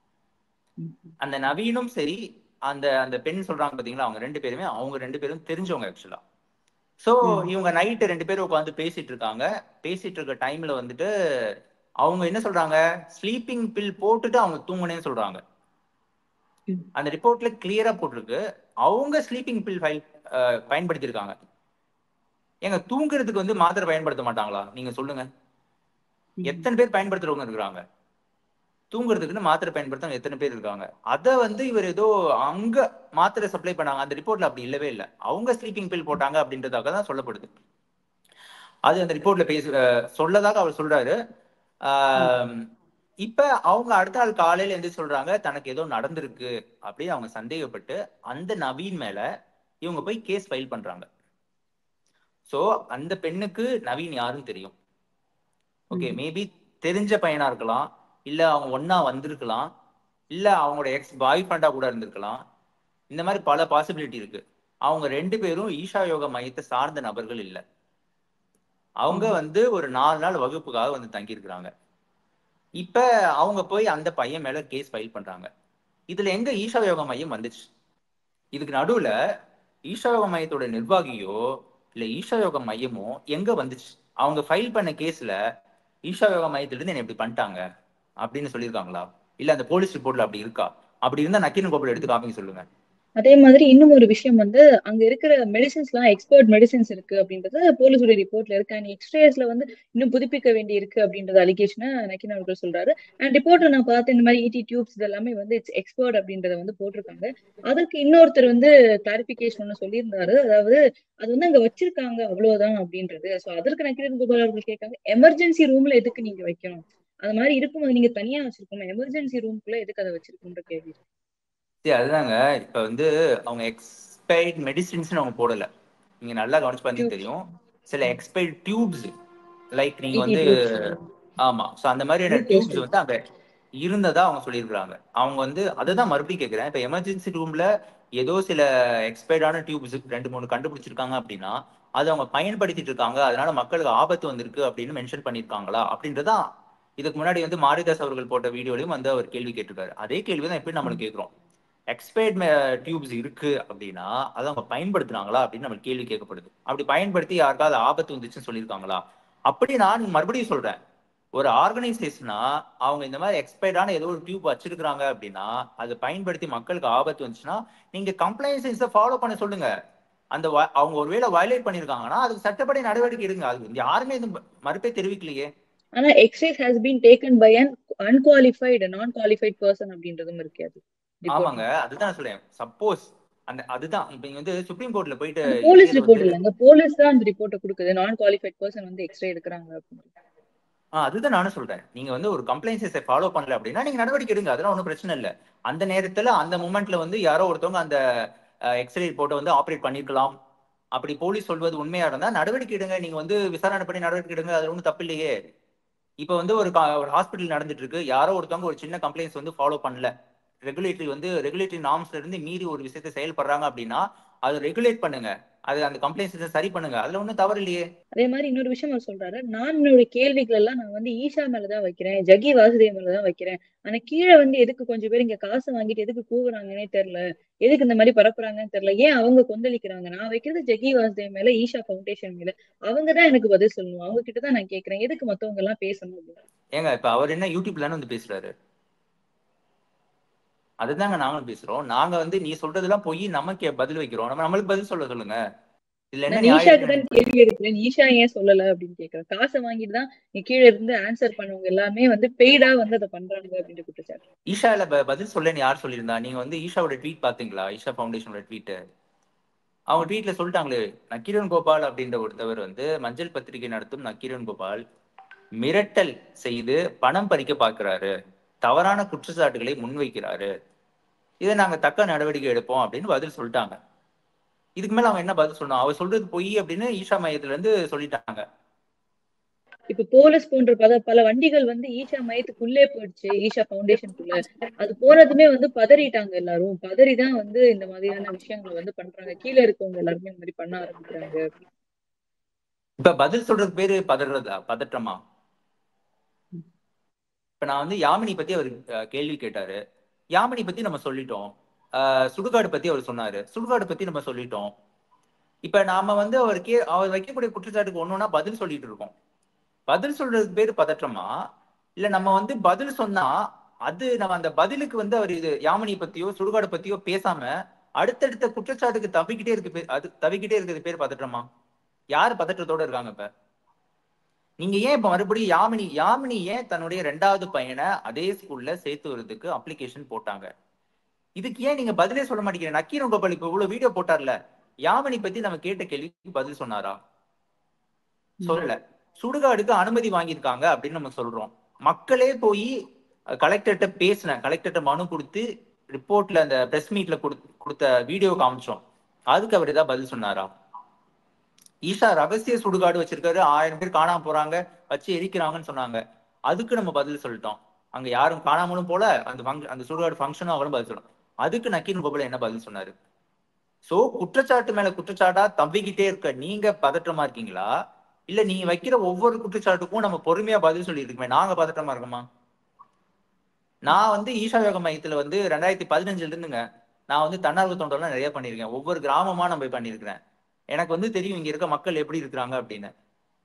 அந்த நவீனும் சரி, அந்த அந்த பெண் சொல்றாங்க பாத்தீங்களா, அவங்க 2 பேரும் தெரிஞ்சவங்க ஆக்சுவலா. சோ இவங்க நைட்டு 2 பேரும் உட்காந்து பேசிட்டு இருக்காங்க. பேசிட்டு இருக்க டைம்ல வந்துட்டு அவங்க என்ன சொல்றாங்க, ஸ்லீப்பிங் பில் போட்டுட்டு அவங்க தூங்குனேன்னு சொல்றாங்க. அந்த ரிப்போர்ட்ல கிளியரா போட்டிருக்கு, அவங்க ஸ்லீப்பிங் பில் பயன்படுத்தி இருக்காங்க. ஏங்க தூங்குறதுக்கு வந்து மாத்திரை பயன்படுத்த மாட்டாங்களா? நீங்க சொல்லுங்க. எத்தனை பேர் பயன்படுத்துறவங்க இருக்கிறாங்க? தூங்குறதுக்குன்னு மாத்திரை பயன்படுத்த எத்தனை பேர் இருக்காங்க? அத வந்து இவர் ஏதோ அங்க மாத்திரை சப்ளை பண்ணாங்க, அந்த ரிப்போர்ட்ல அப்படி இல்லவே இல்லை, அவங்க ஸ்லீப்பிங் பில் போட்டாங்க அப்படின்றதாக தான் சொல்லப்படுது. அது அந்த ரிப்போர்ட்ல சொல்லதாக அவர் சொல்றாரு. இப்ப அவங்க அடுத்த நாள் காலையில எந்திரிச்சு சொல்றாங்க, தனக்கு ஏதோ நடந்திருக்கு அப்படின்னு அவங்க சந்தேகப்பட்டு அந்த நவீன் மேல இவங்க போய் கேஸ் ஃபைல் பண்றாங்க. சோ அந்த பெண்ணுக்கு நவீன் யாருன்னு தெரியும். ஓகே, மேபி தெரிஞ்ச பையனா இருக்கலாம், இல்ல அவங்க ஒன்னா வந்திருக்கலாம், இல்ல அவங்களோட எக்ஸ் பாய் ஃப்ரெண்டா கூட இருந்திருக்கலாம். இந்த மாதிரி பல பாசிபிலிட்டி இருக்கு. அவங்க 2 பேரும் ஈஷா யோகா மையத்தை சார்ந்த நபர்கள் இல்ல. அவங்க வந்து ஒரு 4 நாள் வகுப்புக்காக வந்து தங்கி இருக்கிறாங்க. இப்ப அவங்க போய் அந்த பையன் மேல கேஸ் ஃபைல் பண்றாங்க. இதுல எங்க ஈஷா யோகா மையம் வந்துச்சு? இதுக்கு நடுவுல ஈஷா யோகா மையத்தோட நிர்வாகியோ இல்ல ஈஷா யோகா மையமோ எங்க வந்துச்சு? அவங்க ஃபைல் பண்ண கேஸ்ல ஈஷா யோகா மையத்துல இருந்து என்ன இப்படி பண்ணிட்டாங்க அப்படின்னு சொல்லியிருக்காங்களா? இல்ல அந்த போலீஸ் ரிப்போர்ட்ல அப்படி இருக்கா? அப்படி இருந்தா நக்கீரன் கோபால் எடுத்து காமிங்க சொல்லுங்க. அதே மாதிரி இன்னும் ஒரு விஷயம் வந்து அங்க இருக்கிற மெடிசின்ஸ்லாம் எக்ஸ்பர்ட் மெடிசின்ஸ் இருக்கு அப்படின்றது போலீஸோட ரிப்போர்ட்ல இருக்கு. அண்ட் எக்ஸ்ரேஸ்ல வந்து இன்னும் புதுப்பிக்க வேண்டி இருக்கு அப்படின்றது அலிகேஷனை நக்கின் அவர்கள் சொல்றாரு. அண்ட் ரிப்போர்ட்ல நான் பார்த்தேன் இந்த மாதிரி இடி டியூப்ஸ் இதெல்லாமே வந்து இட்ஸ் எக்ஸ்பர்ட் அப்படின்றத வந்து போட்டிருக்காங்க. அதற்கு இன்னொருத்தர் வந்து கிளாரிபிகேஷன் ஒன்று சொல்லியிருந்தாரு. அதாவது அது வந்து அங்க வச்சிருக்காங்க அவ்வளவுதான் அப்படின்றது. ஸோ அதற்கு நக்கிரன் கோபால் அவர்கள் கேட்காங்க, எமர்ஜென்சி ரூம்ல எதுக்கு நீங்க வைக்கணும்? அது மாதிரி இருக்கும்போது நீங்க தனியா வச்சிருக்கணும், எமர்ஜென்சி ரூம்குள்ள எதுக்கு அதை வச்சிருக்கணும்ன்ற கேள்வி. சரி, அதுதாங்க. இப்ப வந்து அவங்க எக்ஸ்பைர்ட் மெடிசின்ஸ்னு அவங்க போடல. நீங்க நல்லா கவனிச்சு பார்த்தீங்கன்னா டியூப்ஸ், தெரியும். சில எக்ஸ்பைர்ட் டியூப்ஸ் லைக் நீங்க இடி வந்து டியூப்ஸ், ஆமா. ஸோ அந்த மாதிரியான குளுக்கோஸ் டியூப்ஸ் டியூப்ஸ். வந்து அங்க இருந்ததா அவங்க சொல்லியிருக்கிறாங்க. அவங்க வந்து அதுதான் மறுபடியும் கேட்கிறேன். இப்ப எமர்ஜென்சி ரூம்ல ஏதோ சில எக்ஸ்பைர்டான டியூப்ஸ் 2, 3 கண்டுபிடிச்சிருக்காங்க அப்படின்னா, அத அவங்க பயன்படுத்திட்டு இருக்காங்க. அதனால மக்களுக்கு ஆபத்து வந்திருக்கு அப்படின்னு மென்ஷன் பண்ணியிருக்காங்களா? அப்படின்றதான் இதுக்கு முன்னாடி வந்து மாரிதாஸ் அவர்கள் போட்ட வீடியோலயும் வந்து அவர் கேள்வி கேட்டிருக்காரு. அதே கேள்வி தான் இப்பயும் நம்மளும் கேட்கிறோம். எக்ஸ்பைர்ட் டியூப்ஸ் இருக்கு அப்படின்னா, அத அவங்க பயன்படுத்துனாங்களா அப்படின்னு நம்ம கேள்வி கேட்கப்படுது. அப்படி பயன்படுத்தி யாருக்காவது ஆபத்து வந்துச்சுன்னு சொல்லியிருக்காங்களா? அப்படி நான் மறுபடியும் சொல்றேன். ஒரு ஆர்கனைசேஷனா அவங்க இந்த மாதிரி எக்ஸ்பைர்டான ஏதோ ஒரு டியூப் வச்சிருக்காங்க அப்படின்னா, அதை பயன்படுத்தி மக்களுக்கு ஆபத்து வந்துச்சுன்னா, நீங்க கம்ப்ளைன்ஸை ஃபாலோ பண்ண சொல்லுங்க. அந்த அவங்க ஒருவேளை வயலேட் பண்ணிருக்காங்கன்னா, அதுக்கு சட்டப்படி நடவடிக்கை எடுங்க. அது யாருமே இது மறுப்பே தெரிவிக்கலையே. ஆனா excise has been taken by an unqualified non qualified person அப்படின்றதும் இருக்கு அது ஆமாங்க. ரிப்போர்ட்ல. அதுதான் நான் சொல்றேன். சப்போஸ் அதுதான் இப்ப நீங்க வந்து சுப்ரீம் கோர்ட்ல போயிட்டு அது போலீஸ் இளைஞர் வந்து ரிப்போர்ட் இல்லைங்க, போலீஸ் தான் அந்த ரிப்போர்ட்டை கொடுக்குது நான் குவாலிஃபைட் பர்சன் வந்து எக்ஸ்ரே எடுக்கிறாங்க அப்படின்னு. அதுதான் நானும் சொல்றேன். நீங்க வந்து ஒரு கம்ப்ளைன்ஸை ஃபாலோ பண்ணல அப்படின்னா, நீங்க நடவடிக்கை எடுங்க. அதெல்லாம் ஒண்ணும் பிரச்சனை இல்ல. அந்த நேரத்துல, அந்த மொமெண்ட்ல வந்து யாரோ ஒருத்தவங்க அந்த எக்ஸ்ரே ரிப்போர்ட்ட வந்து ஆப்பரேட் பண்ணியிருக்கலாம். அப்படி போலீஸ் சொல்வது உண்மையா இருந்தா நடவடிக்கை எடுங்க. நீங்க வந்து விசாரணை பண்ணி நடவடிக்கை எடுங்க. அதுல ஒண்ணும் தப்பு இல்லையே. இப்ப வந்து ஒரு ஹாஸ்பிட்டல் நடந்துட்டு இருக்கு. யாரோ ஒருத்தவங்க ஒரு சின்ன கம்ப்ளைண்ட்ஸ் வந்து ஃபாலோ பண்ணல. ரெகுலேட்டரி நார்ம்ஸ்ல இருந்து மீறி ஒரு விஷயத்தை செயல்படுறாங்க அப்படின்னா, அதை ரெகுலேட் பண்ணுங்க. அது அந்த கம்ப்ளைண்ட்ஸ் சரி பண்ணுங்க. அதுல ஒண்ணும் தவறு இல்லையே. அதே மாதிரி இன்னொரு விஷயம் அவர் சொல்றாரு, நான் என்னோட கேள்விகள் எல்லாம் நான் வந்து ஈஷா மேலதான் வைக்கிறேன், ஜகி வாசுதேவ் மேலதான் வைக்கிறேன். ஆனா கீழே வந்து எதுக்கு கொஞ்சம் பேர் இங்க காசு வாங்கிட்டு எதுக்கு கூவுறாங்கன்னே தெரியல, எதுக்கு இந்த மாதிரி பரப்புறாங்கன்னு தெரியல, ஏன் அவங்க கொந்தளிக்கிறாங்க? நான் வைக்கிறது ஜகி வாசுதேவ் மேல, ஈஷா ஃபவுண்டேஷன் மேல. அவங்கதான் எனக்கு பதில் சொல்லணும், அவங்க கிட்டதான் நான் கேட்கிறேன், எதுக்கு மத்தவங்க எல்லாம் பேசணும் அப்படின்னு. ஏங்க இப்ப அவர் என்ன யூடியூப்ல தானே வந்து பேசுறாரு. அதுதாங்க நாங்களும் பேசுறோம். நாங்க வந்து நீ சொல்றதெல்லாம் பொய், நமக்கு பதில் வைக்கிறோம். நம்மளுக்கு பதில் சொல்ல சொல்லுங்க. இதுல என்ன நான் நியாயம் ஈஷா கிட்ட இருக்குன்னு எனக்கு கேள்வி எடுக்கிறேன், ஈஷா ஏன் சொல்லல அப்படின்னு கேட்கிறேன். காசை வாங்கிட்டு தான் நீ கீழே இருந்து ஆன்சர் பண்ணவங்க எல்லாமே வந்து பெய்டா வந்து அதை பண்றாங்க அப்படின்ட்டு குற்றச்சாட்டு. ஈஷால பதில் சொல்லன்னு யார் சொல்லியிருந்தா? நீங்க வந்து ஈஷாவோட ட்வீட் பாத்தீங்களா? ஈஷா ஃபவுண்டேஷனோட ட்வீட். அவங்க ட்வீட்ல சொல்லிட்டாங்களே, நக்கீரன் கோபால் அப்படின்ற ஒருத்தவர் வந்து மஞ்சள் பத்திரிகை நடத்தும் நக்கீரன் கோபால் மிரட்டல் செய்து பணம் பறிக்க பார்க்கிறாரு, தவறான குற்றச்சாட்டுகளை முன்வைக்கிறாரு, இதை நாங்க தக்க நடவடிக்கை எடுப்போம் அப்படின்னு பதில் சொல்லிட்டாங்க. இதுக்கு மேல அவங்க என்ன பதில் சொல்லணும்? அவர் சொல்றது பொய் அப்படின்னு ஈஷா மையத்துல இருந்து சொல்லிட்டாங்க. இப்ப போலீஸ் போன்ற பல பல வண்டிகள் வந்து ஈஷா மையத்துக்குள்ளே போயிடுச்சு, ஈஷா ஃபவுண்டேஷனுக்குள்ள. அது போனதுமே வந்து பதறிட்டாங்க எல்லாரும். பதறிதான் வந்து இந்த மாதிரியான விஷயங்களை வந்து பண்றாங்க. கீழே இருக்கவங்க எல்லாருமே இந்த மாதிரி பண்ண ஆரம்பிக்கிறாங்க. இப்ப பதில் சொல்றதுக்கு பேரு பதறதா? பதற்றமா? இப்ப நான் வந்து யாமினி பத்தி அவர் கேள்வி கேட்டாரு. யாமினி பத்தி நம்ம சொல்லிட்டோம். சுடுகாடு பத்தி அவர் சொன்னாரு. சுடுகாடு பத்தி நம்ம சொல்லிட்டோம். இப்ப நாம வந்து அவர் வைக்கக்கூடிய குற்றச்சாட்டுக்கு ஒண்ணு ஒண்ணா பதில் சொல்லிட்டு இருக்கோம். பதில் சொல்றதுக்கு பேரு பதற்றமா? இல்ல நம்ம வந்து பதில் சொன்னா, அது நம்ம அந்த பதிலுக்கு வந்து அவர் இது யாமினி பத்தியோ, சுடுகாடு பத்தியோ பேசாம, அடுத்தடுத்த குற்றச்சாட்டுக்கு தவிக்கிட்டே இருக்கிறது பேர் பதற்றமா? யாரு பதற்றத்தோட இருக்காங்க இப்ப? நீங்க ஏன் இப்ப மறுபடியும் யாமினி ஏன் தன்னுடைய 2வது பையனை அதே ஸ்கூல்ல சேர்த்து வரதுக்கு அப்ளிகேஷன் போட்டாங்க? இதுக்கு ஏன் நீங்க பதிலே சொல்ல மாட்டேங்கிறீங்க? நக்கீரன் கோபால் இப்ப இவ்வளவு வீடியோ போட்டார்ல, யாமினி பத்தி நம்ம கேட்ட கேள்விக்கு பதில் சொன்னாரா? சொல்லல. சுடுகாடுக்கு அனுமதி வாங்கியிருக்காங்க அப்படின்னு நம்ம சொல்றோம். மக்களே போய் கலெக்டர்கிட்ட கலெக்டர்கிட்ட மனு கொடுத்து ரிப்போர்ட்ல அந்த பிரஸ் மீட்ல கொடுத்த வீடியோ காமிச்சோம். அதுக்கு அவர் ஏதாவது பதில் சொன்னாரா? ஈஷா ரகசிய சுடுகாடு வச்சிருக்காரு, 1000 பேர் காணாம போறாங்க, வச்சு எரிக்கிறாங்கன்னு சொன்னாங்க. அதுக்கு நம்ம பதில் சொல்லிட்டோம். அங்க யாரும் காணாமலும் போல, அந்த சுடுகாடு ஃபங்க்ஷனும் அவரும் பதில் சொல்லணும். அதுக்கு நக்கீரன் கோபால் என்ன பதில் சொன்னாரு? சோ குற்றச்சாட்டு மேல குற்றச்சாட்டா தம்பிக்கிட்டே இருக்க நீங்க பதற்றமா இருக்கீங்களா? இல்ல நீங்க வைக்கிற ஒவ்வொரு குற்றச்சாட்டுக்கும் நம்ம பொறுமையா பதில் சொல்லி இருக்குமே, நாங்க பதற்றமா இருக்கோமா? நான் வந்து ஈஷா யோக மையத்துல வந்து 2015ல இருந்துங்க, நான் வந்து தன்னார்வ தொண்டெல்லாம் நிறைய பண்ணியிருக்கேன். ஒவ்வொரு கிராமமா நான் போய் பண்ணியிருக்கிறேன். எனக்கு வந்து தெரியும் இங்க இருக்க மக்கள் எப்படி இருக்கிறாங்க அப்படின்னு.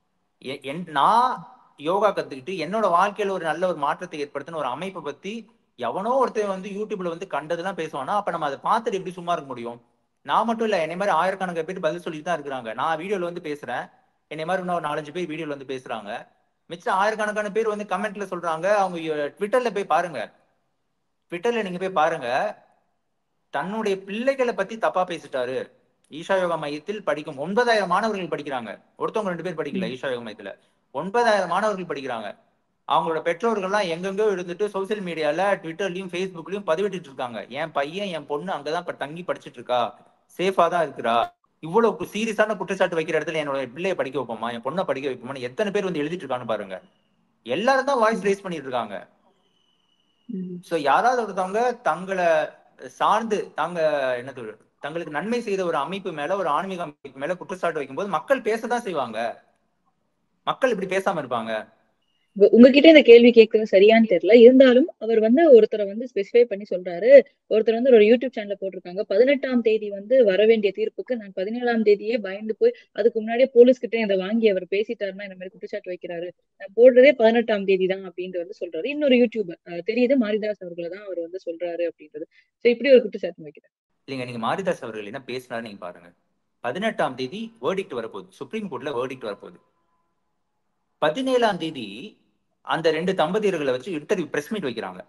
நான் யோகா கத்துக்கிட்டு என்னோட வாழ்க்கையில ஒரு நல்ல ஒரு மாற்றத்தை ஏற்படுத்தின ஒரு அமைப்பை பத்தி எவனோ ஒருத்தன் வந்து யூடியூப்ல வந்து கண்டதெல்லாம் பேசுவானா, அப்ப நம்ம அதை பார்த்துட்டு எப்படி சும்மா இருக்க முடியும்? நான் மட்டும் இல்ல, என்னை மாதிரி ஆயிரக்கணக்கான பேர் பதில் சொல்லிட்டு தான் இருக்கிறாங்க. நான் வீடியோல வந்து பேசுறேன், என்னை மாதிரி இன்னும் 4-5 பேர் வீடியோல வந்து பேசுறாங்க. மிச்சம் ஆயிரக்கணக்கான பேர் வந்து கமெண்ட்ல சொல்றாங்க. அவங்க ட்விட்டர்ல போய் பாருங்க, ட்விட்டர்ல நீங்க போய் பாருங்க, தன்னுடைய பிள்ளைகளை பத்தி தப்பா பேசிட்டாரு. ஈஷா யோகா மையத்தில் படிக்கும் 9,000 மாணவர்கள் படிக்கிறாங்க. ஒருத்தவங்க 2 பேர் படிக்கல ஈஷா யோகா மையத்துல. 9,000 மாணவர்கள் படிக்கிறாங்க. அவங்களோட பெற்றோர்கள்லாம் எங்கெங்கோ இருந்துட்டு சோசியல் மீடியால ட்விட்டர்லயும் ஃபேஸ்புக்லயும் பதிவிட்டு இருக்காங்க. என் பையன் என் பொண்ணு அங்கதான் தங்கி படிச்சுட்டு இருக்கா, சேஃபா தான் இருக்கிறா. இவ்வளவு சீரியஸான குற்றச்சாட்டு வைக்கிற இடத்துல என்னோட பிள்ளைய படிக்க வைப்போமா, என் பொண்ணை படிக்க வைப்போமா, எத்தனை பேர் வந்து எழுதிட்டு இருக்கான்னு பாருங்க. எல்லாரும் தான் வாய்ஸ் ரைஸ் பண்ணிட்டு இருக்காங்க. சோ யாராவது ஒருத்தவங்க தங்களை சார்ந்து என்னது தங்களுக்கு நன்மை செய்த ஒரு அமைப்பு மேல, ஒரு ஆன்மீக அமைப்பு மேல குற்றச்சாட்டு வைக்கும்போது மக்கள் பேசதான் செய்வாங்க. மக்கள் இப்படி பேசாம இருப்பாங்க? உங்ககிட்ட இந்த கேள்வி கேட்கறது சரியான்னு தெரியல. இருந்தாலும் அவர் வந்து ஒருத்தரை வந்து ஸ்பெசிஃபை பண்ணி சொல்றாரு. ஒருத்தர் வந்து ஒரு யூடியூப் சேனல்ல போட்டிருக்காங்க. 18ஆம் தேதி வந்து வர வேண்டிய தீர்ப்புக்கு நான் 17ஆம் தேதியே பயந்து போய் அதுக்கு முன்னாடியே போலீஸ் கிட்ட இதை வாங்கி அவர் பேசிட்டாருன்னா இந்த மாதிரி குற்றச்சாட்டு வைக்கிறாரு. நான் போடுறதே 18ஆம் தேதி தான் அப்படின்ட்டு வந்து சொல்றாரு. இன்னொரு யூடியூபர் தெரியுது மாரிதாஸ் அவர்களை தான் அவர் வந்து சொல்றாரு அப்படின்றது. சோ இப்படி ஒரு குற்றச்சாட்டு வைக்கிறார். இல்லைங்க, நீங்க மாரிதாஸ் அவர்கள் என்ன பேசினாரு நீங்க பாருங்க. 18ஆம் தேதி வேர்டிக்ட் வரப்போகுது, சுப்ரீம் கோர்ட்ல வேர்டிக்ட் வரப்போகுது. 17ஆம் தேதி அந்த 2 தம்பதியர்களை வச்சு இன்டர்வியூ பிரஸ் மீட் வைக்கிறாங்க.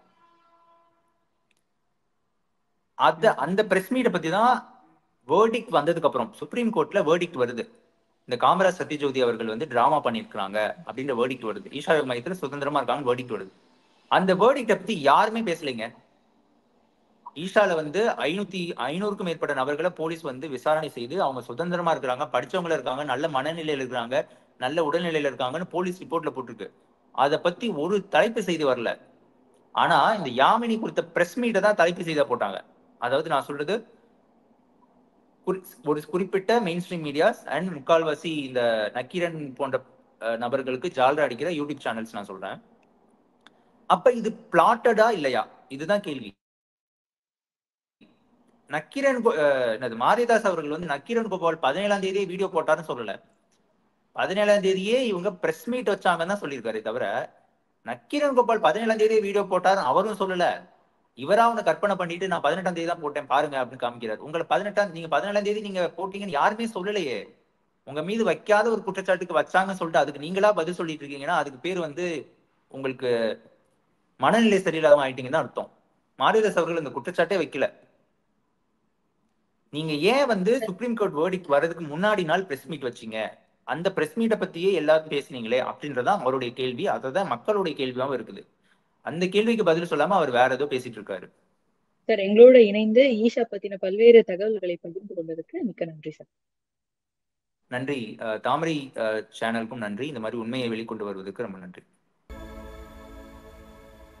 அந்த பிரஸ் மீட்டை பத்தி தான் வேர்டிக்ட் வந்ததுக்கு அப்புறம் சுப்ரீம் கோர்ட்ல வேர்டிக்ட் வருது. இந்த காமராஜ் சத்யஜோதி அவர்கள் வந்து டிராமா பண்ணிருக்காங்க அப்படின்ற வேர்டிக்ட் வருது. ஈஷா யோகா மையத்துல சுதந்திரமா இருக்காங்க வேர்டிக்ட் வருது. அந்த வேர்டிக்ட பத்தி யாருமே பேசலைங்க. ஈஷால வந்து 500க்கும் மேற்பட்ட நபர்களை போலீஸ் வந்து விசாரணை செய்து அவங்க சுதந்திரமா இருக்கிறாங்க, படிச்சவங்கள இருக்காங்க, நல்ல மனநிலையில இருக்கிறாங்க, நல்ல உடல்நிலையில இருக்காங்கன்னு போலீஸ் ரிப்போர்ட்ல போட்டிருக்கு. அதை பத்தி ஒரு தலைப்பு செய்தி வரல. ஆனா இந்த யாமினி குறித்த பிரஸ் மீட்டை தான் தலைப்பு செய்தியா போட்டாங்க. அதாவது நான் சொல்றது ஒரு குறிப்பிட்ட மெயின் ஸ்ட்ரீம் மீடியாஸ் அண்ட் முக்கால்வாசி இந்த நக்கீரன் போன்ற நபர்களுக்கு ஜால்ரா அடிக்கிற யூடியூப் சேனல்ஸ் நான் சொல்றேன். அப்ப இது பிளாட்டடா இல்லையா, இதுதான் கேள்வி. நக்கீரன் மாரிதாஸ் அவர்கள் வந்து நக்கீரன் கோபால் 17ஆம் தேதியே வீடியோ போட்டாருன்னு சொல்லல. 17ஆம் தேதியே இவங்க பிரஸ் மீட் வச்சாங்கன்னு தான் சொல்லியிருக்காரு தவிர, நக்கீரன் கோபால் 17ஆம் தேதியே வீடியோ போட்டாரு அவரும் சொல்லல. இவரா அவனை கற்பனை பண்ணிட்டு நான் 18ஆம் தேதி தான் போட்டேன் பாருங்க அப்படின்னு காமிக்கிறாரு. உங்களை 17ஆம் தேதி நீங்க போட்டீங்கன்னு யாருமே சொல்லலையே. உங்க மீது வைக்காத ஒரு குற்றச்சாட்டுக்கு வச்சாங்கன்னு சொல்லிட்டு அதுக்கு நீங்களா பதில் சொல்லிட்டு இருக்கீங்கன்னா அதுக்கு பேர் வந்து உங்களுக்கு மனநிலை சரியில்லாம ஆயிட்டீங்கன்னு அர்த்தம். மாரிதாஸ் அவர்கள் இந்த குற்றச்சாட்டே வைக்கல. நீங்க ஏன் வந்து சுப்ரீம் கோர்ட் வேர்டிக்ட் வர்றதுக்கு முன்னாடி நாள் பிரஸ் மீட் வச்சீங்க, அந்த பிரஸ் மீட்டை பத்தியே எல்லாரும் பேசுனீங்களே அப்படின்றதான் அவருடைய கேள்வி. அததான் மக்களுடைய கேள்வியாவும் இருக்குது. அந்த கேள்விக்கு பதில் சொல்லாம அவர் வேற ஏதோ பேசிட்டு இருக்காரு. சார், எங்களோட இணைந்து ஈஷா பத்தின பல்வேறு தகவல்களை பகிர்ந்து கொண்டதுக்கு மிக்க நன்றி சார். நன்றி. தாமரை சேனலுக்கும் நன்றி. இந்த மாதிரி உண்மையை வெளிக்கொண்டு வருவதற்கு ரொம்ப நன்றி.